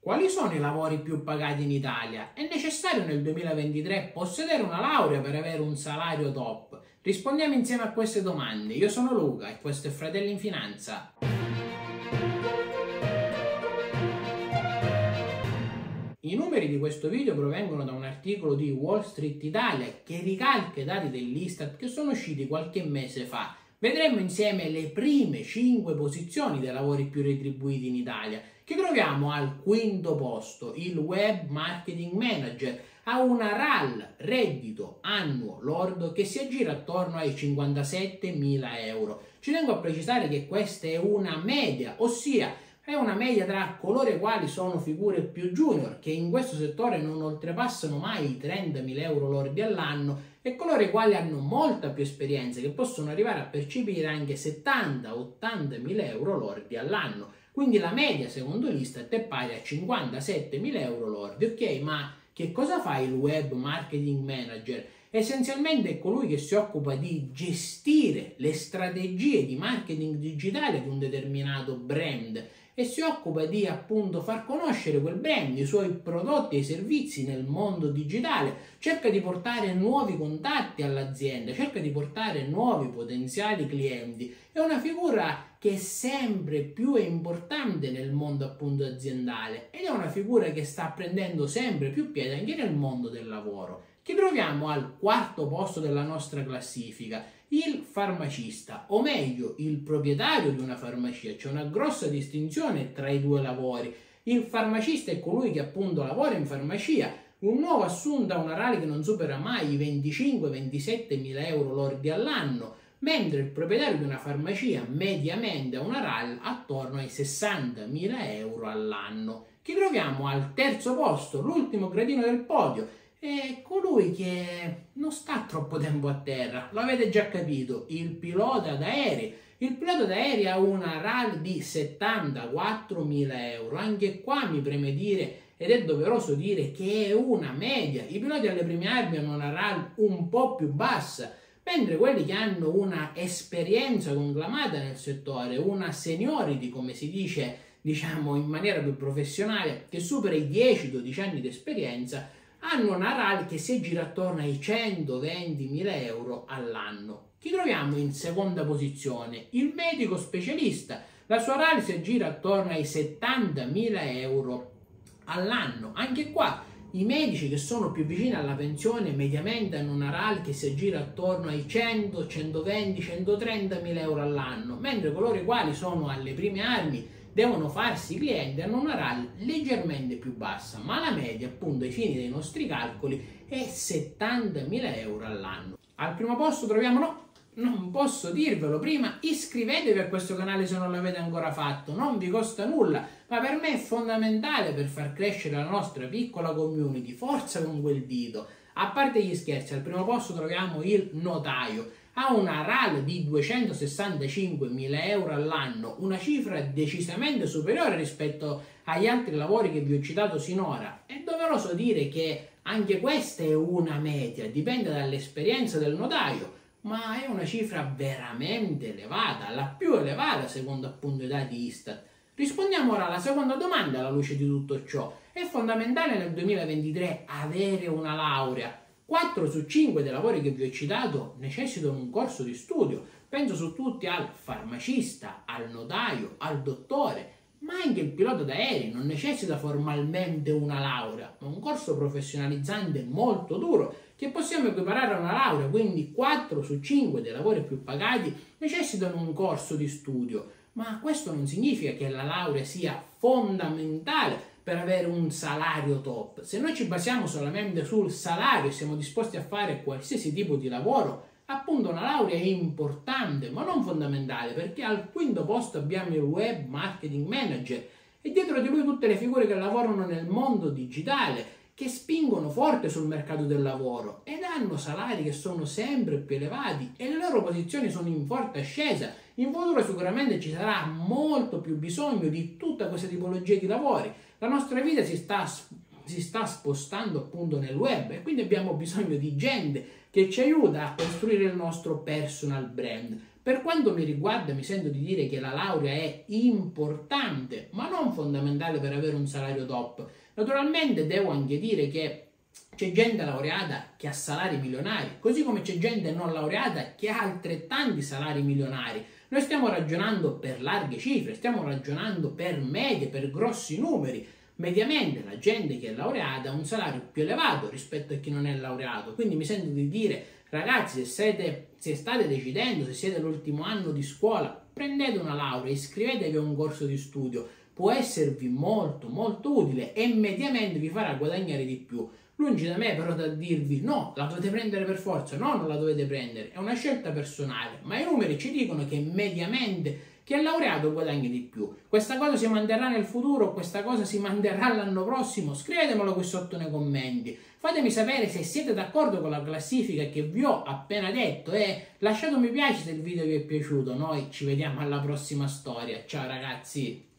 Quali sono i lavori più pagati in Italia? È necessario nel 2023 possedere una laurea per avere un salario top? Rispondiamo insieme a queste domande. Io sono Luca e questo è Fratelli in Finanza. I numeri di questo video provengono da un articolo di Wall Street Italia che ricalca i dati dell'Istat che sono usciti qualche mese fa. Vedremo insieme le prime 5 posizioni dei lavori più retribuiti in Italia, che troviamo al quinto posto. Il Web Marketing Manager ha una RAL, reddito annuo lordo, che si aggira attorno ai 57.000 euro. Ci tengo a precisare che questa è una media, ossia è una media tra coloro i quali sono figure più junior, che in questo settore non oltrepassano mai i 30.000 euro lordi all'anno, e coloro i quali hanno molta più esperienza, che possono arrivare a percepire anche 70-80.000 euro lordi all'anno. Quindi la media, secondo l'Istat, è pari a 57.000 euro lordi. Ok, ma che cosa fa il Web Marketing Manager? Essenzialmente è colui che si occupa di gestire le strategie di marketing digitale di un determinato brand e si occupa di appunto far conoscere quel brand, i suoi prodotti e i servizi nel mondo digitale, cerca di portare nuovi contatti all'azienda, cerca di portare nuovi potenziali clienti. È una figura che è sempre più importante nel mondo appunto aziendale ed è una figura che sta prendendo sempre più piede anche nel mondo del lavoro. Ci troviamo al quarto posto della nostra classifica, il farmacista, o meglio il proprietario di una farmacia. C'è una grossa distinzione tra i due lavori. Il farmacista è colui che appunto lavora in farmacia, un nuovo assunto ha una RAL che non supera mai i 25-27 mila euro lordi all'anno, mentre il proprietario di una farmacia mediamente ha una RAL attorno ai 60.000 euro all'anno. Ci troviamo al terzo posto, l'ultimo gradino del podio, è colui che non sta troppo tempo a terra, lo avete già capito, il pilota d'aerei. Il pilota d'aerei ha una RAL di 74.000 euro, anche qua mi preme dire ed è doveroso dire che è una media. I piloti alle prime armi hanno una RAL un po' più bassa, mentre quelli che hanno una esperienza conclamata nel settore, una seniority come si dice diciamo in maniera più professionale, che supera i 10-12 anni di esperienza, hanno una RAL che si aggira attorno ai 120.000 euro all'anno. Ci troviamo in seconda posizione il medico specialista, la sua RAL si aggira attorno ai 70.000 euro all'anno. Anche qua i medici che sono più vicini alla pensione mediamente hanno una RAL che si aggira attorno ai 100, 120, 130.000 euro all'anno, mentre coloro i quali sono alle prime armi devono farsi clienti hanno una RAL leggermente più bassa, ma la media appunto ai fini dei nostri calcoli è 70.000 euro all'anno. Al primo posto troviamo, non posso dirvelo prima, iscrivetevi a questo canale se non l'avete ancora fatto, non vi costa nulla, ma per me è fondamentale per far crescere la nostra piccola community. Forza con quel dito. A parte gli scherzi, al primo posto troviamo il notaio. Ha una RAL di 265.000 euro all'anno, una cifra decisamente superiore rispetto agli altri lavori che vi ho citato sinora. È doveroso dire che anche questa è una media, dipende dall'esperienza del notaio, ma è una cifra veramente elevata, la più elevata secondo appunto i dati Istat. Rispondiamo ora alla seconda domanda alla luce di tutto ciò. È fondamentale nel 2023 avere una laurea? 4 su 5 dei lavori che vi ho citato necessitano un corso di studio. Penso su tutti al farmacista, al notaio, al dottore, ma anche il pilota d'aerei non necessita formalmente una laurea, ma un corso professionalizzante molto duro che possiamo equiparare a una laurea, quindi 4 su 5 dei lavori più pagati necessitano un corso di studio. Ma questo non significa che la laurea sia fondamentale per avere un salario top. Se noi ci basiamo solamente sul salario e siamo disposti a fare qualsiasi tipo di lavoro, appunto una laurea è importante, ma non fondamentale, perché al quinto posto abbiamo il Web Marketing Manager e dietro di lui tutte le figure che lavorano nel mondo digitale, che spingono forte sul mercato del lavoro ed hanno salari che sono sempre più elevati e le loro posizioni sono in forte ascesa. In futuro sicuramente ci sarà molto più bisogno di tutta questa tipologia di lavori. La nostra vita si sta spostando appunto nel web e quindi abbiamo bisogno di gente che ci aiuta a costruire il nostro personal brand. Per quanto mi riguarda, mi sento di dire che la laurea è importante, ma non fondamentale per avere un salario top. Naturalmente devo anche dire che c'è gente laureata che ha salari milionari, così come c'è gente non laureata che ha altrettanti salari milionari. Noi stiamo ragionando per larghe cifre, stiamo ragionando per medie, per grossi numeri. Mediamente la gente che è laureata ha un salario più elevato rispetto a chi non è laureato, quindi mi sento di dire, ragazzi, se state decidendo, se siete all'ultimo anno di scuola, prendete una laurea, iscrivetevi a un corso di studio, può esservi molto molto utile e mediamente vi farà guadagnare di più. Lungi da me però da dirvi no, la dovete prendere per forza, no, non la dovete prendere, è una scelta personale, ma i numeri ci dicono che mediamente chi è laureato guadagna di più. Questa cosa si manterrà nel futuro, questa cosa si manterrà l'anno prossimo? Scrivetemelo qui sotto nei commenti. Fatemi sapere se siete d'accordo con la classifica che vi ho appena detto e lasciate un mi piace se il video vi è piaciuto. Noi ci vediamo alla prossima storia. Ciao ragazzi!